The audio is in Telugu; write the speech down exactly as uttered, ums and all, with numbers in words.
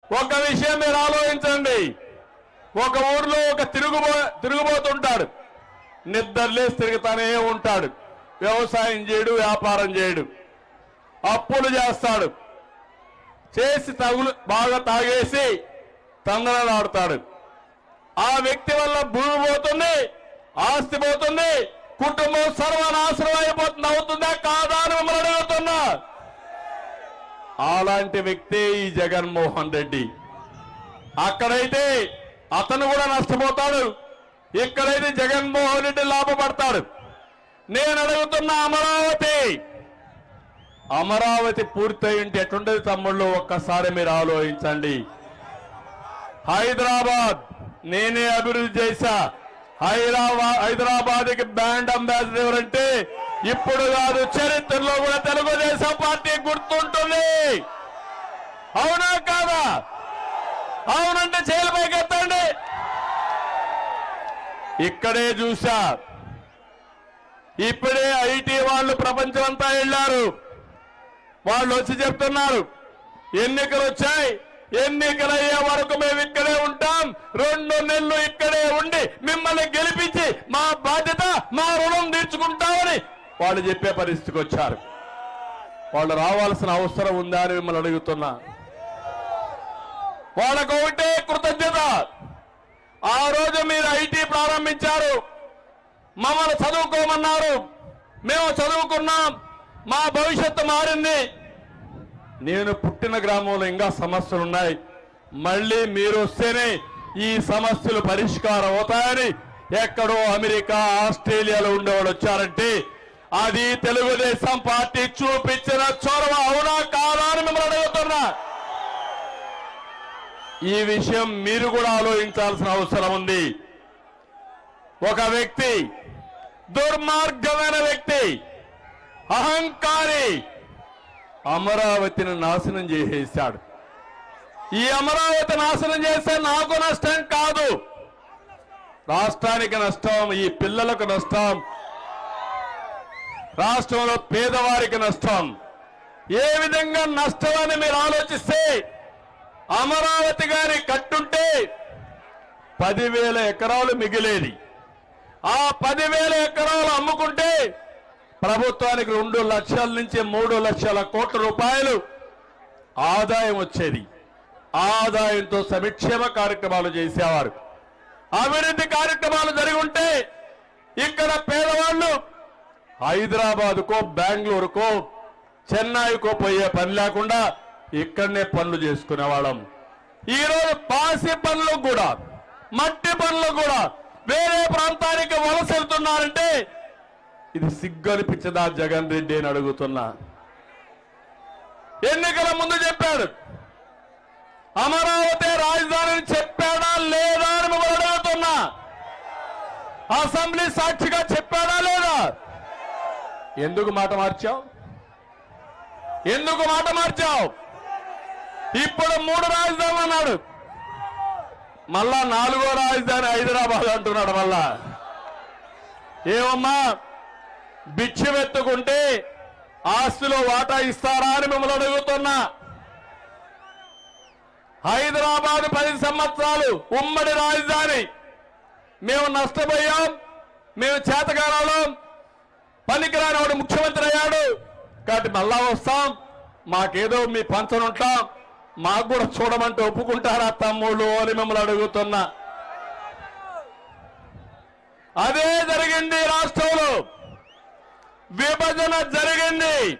ఒక విషయం మీరు ఆలోచించండి. ఒక ఊర్లో ఒక తిరుగుబో తిరుగుబోతుంటాడు. నిద్రలేసి తిరుగుతానే ఉంటాడు. వ్యవసాయం చేయడు, వ్యాపారం చేయడు, అప్పులు చేస్తాడు. చేసి తగులు బాగా తాగేసి తందనాడుతాడు. ఆ వ్యక్తి వల్ల భూమి పోతుంది, ఆస్తి పోతుంది, కుటుంబం సర్వనాశనం అయిపోతుంది. అవుతుందా కాదా అని మిమ్మల్ని అడుగుతున్నా. అలాంటి వ్యక్తే ఈ జగన్మోహన్ రెడ్డి. అక్కడైతే అతను కూడా నష్టపోతాడు, ఇక్కడైతే జగన్మోహన్ రెడ్డి లాభపడతాడు. నేను అడుగుతున్న అమరావతి అమరావతి పూర్తయి ఉంటే ఎట్లుండేది తమ్ముళ్ళు? ఒక్కసారి మీరు ఆలోచించండి. హైదరాబాద్ నేనే అభివృద్ధి చేశా. హైదరాబాద్ హైదరాబాద్కి బ్రాండ్ అంబాసిడర్ ఎవరంటే ఇప్పుడు కాదు, చరిత్రలో కూడా తెలుగుదేశం పార్టీ గుర్తుంటుంది. అవునా కాదా? అవునంటే చేతుల పైకి ఎత్తండి. ఇక్కడే చూసా. ఇప్పుడే ఐటీ వాళ్ళు ప్రపంచం అంతా వెళ్ళారు. వాళ్ళు వచ్చి చెప్తున్నారు, ఎన్నికలు వచ్చాయి, ఎన్నికలు అయ్యే వరకు మేము ఇక్కడే ఉంటాం, రెండు నెలలు ఇక్కడే ఉండి మిమ్మల్ని గెలిపించి మా బాధ్యత, మా రుణం తీర్చుకుంటామని వాళ్ళు చెప్పే పరిస్థితికి వచ్చారు. వాళ్ళు రావాల్సిన అవసరం ఉందా అని మిమ్మల్ని అడుగుతున్నా. వాళ్ళకు ఒకటే కృతజ్ఞత. ఆ రోజు మీరు ఐటీ ప్రారంభించారు, మమ్మల్ని చదువుకోమన్నారు, మేము చదువుకున్నాం, మా భవిష్యత్తు మారింది. నేను పుట్టిన గ్రామంలో ఇంకా సమస్యలు ఉన్నాయి, మళ్ళీ మీరు వస్తేనే ఈ సమస్యలు పరిష్కారం అవుతాయని ఎక్కడో అమెరికా, ఆస్ట్రేలియాలో ఉండేవాళ్ళు వచ్చారంటే అది తెలుగుదేశం పార్టీ చూపించిన చొరవ. అవునా కాదా అని మిమ్మల్ని అడుగుతున్నా. ఈ విషయం మీరు కూడా ఆలోచించాల్సిన అవసరం ఉంది. ఒక వ్యక్తి, దుర్మార్గమైన వ్యక్తి, అహంకారి అమరావతిని నాశనం చేసేశాడు. ఈ అమరావతి నాశనం చేస్తే నాకు నష్టం కాదు, రాష్ట్రానికి నష్టం, ఈ పిల్లలకు నష్టం, రాష్ట్రంలో పేదవారికి నష్టం. ఏ విధంగా నష్టం అని మీరు ఆలోచిస్తే, అమరావతి గారి కట్టుంటే పదివేల ఎకరాలు మిగిలేది. ఆ పదివేల ఎకరాలు అమ్ముకుంటే ప్రభుత్వానికి రెండు లక్షల నుంచి మూడు లక్షల కోట్ల రూపాయలు ఆదాయం వచ్చేది. ఆదాయంతో సంక్షేమ కార్యక్రమాలు చేసేవారు, అభివృద్ధి కార్యక్రమాలు జరిగి ఉంటే ఇక్కడ పేదవాళ్ళు హైదరాబాద్కో, బెంగళూరుకో, చెన్నైకో పోయే పని లేకుండా ఇక్కడనే పనులు చేసుకునేవాళ్ళం. ఈరోజు పాసి పనులు కూడా, మట్టి పనులు కూడా వేరే ప్రాంతానికి వలస వెళ్తున్నారంటే ఇది సిగ్గు అనిపించదా జగన్ రెడ్డి అని అడుగుతున్నా. ఎన్నికల ముందు చెప్పాడు అమరావతి రాజధాని చెప్పాడా లేదా అని మిమ్మల్ని అడుగుతున్నా. అసెంబ్లీ సాక్షిగా చెప్పాడా లేదా? ఎందుకు మాట మార్చావు? ఎందుకు మాట మార్చావు? ఇప్పుడు మూడు రాజధానులు అన్నాడు, మళ్ళా నాలుగో రాజధాని హైదరాబాద్ అంటున్నాడు. మళ్ళా ఏమమ్మా, భిక్షమెత్తుకుంటే ఆస్తిలో వాటా ఇస్తారా అని మిమ్మల్ని అడుగుతున్నా. హైదరాబాద్ పది సంవత్సరాలు ఉమ్మడి రాజధాని, మేము నష్టపోయాం, మేము చేతగారాలం, పనికిరాని వాడు ముఖ్యమంత్రి అయ్యాడు కాబట్టి మళ్ళా వస్తాం, మాకేదో మీ పంచన ఉంటాం, మాకు కూడా చూడమంటే ఒప్పుకుంటారా తమ్ముళ్ళు అని మిమ్మల్ని అడుగుతున్నా. అదే జరిగింది రాష్ట్రంలో, విభజన జరిగింది.